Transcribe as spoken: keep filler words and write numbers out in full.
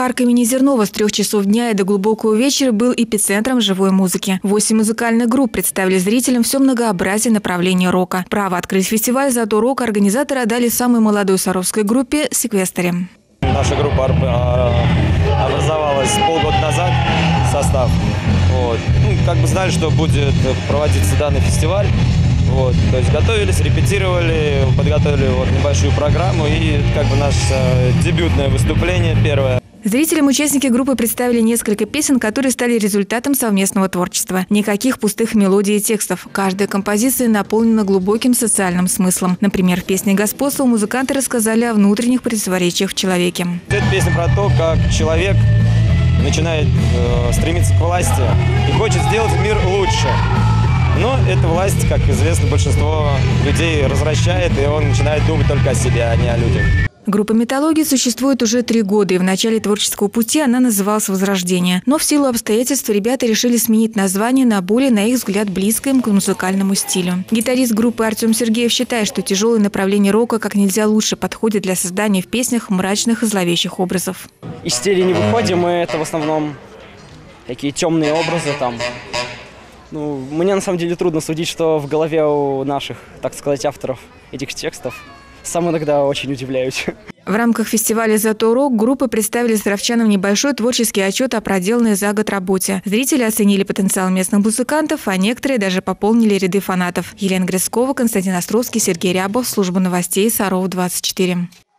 Парк имени Зернова с трех часов дня и до глубокого вечера был эпицентром живой музыки. Восемь музыкальных групп представили зрителям все многообразие направлений рока. Право открыть фестиваль «Зато рок» организаторы отдали самой молодой саровской группе «Секвестере». Наша группа образовалась полгода назад, состав. Вот. Ну, как бы знали, что будет проводиться данный фестиваль. Вот. То есть готовились, репетировали, подготовили вот небольшую программу и как бы наше э, дебютное выступление первое. Зрителям участники группы представили несколько песен, которые стали результатом совместного творчества. Никаких пустых мелодий и текстов. Каждая композиция наполнена глубоким социальным смыслом. Например, в песне «Господство» музыканты рассказали о внутренних противоречиях в человеке. Это песня про то, как человек начинает э, стремиться к власти и хочет сделать мир лучше. Но эта власть, как известно, большинство людей развращает, и он начинает думать только о себе, а не о людях. Группа «Металлогия» существует уже три года, и в начале творческого пути она называлась «Возрождение». Но в силу обстоятельств ребята решили сменить название на более, на их взгляд, близкое к музыкальному стилю. Гитарист группы Артем Сергеев считает, что тяжелое направление рока как нельзя лучше подходит для создания в песнях мрачных и зловещих образов. Из стиля не выходим, мы это в основном такие темные образы там. Ну, мне на самом деле трудно судить, что в голове у наших, так сказать, авторов этих текстов. Сам иногда очень удивляюсь. В рамках фестиваля «Зато рок» группы представили саровчанам небольшой творческий отчет о проделанной за год работе. Зрители оценили потенциал местных музыкантов, а некоторые даже пополнили ряды фанатов. Елена Грицкова, Константин Островский, Сергей Рябов. Служба новостей Саров двадцать четыре.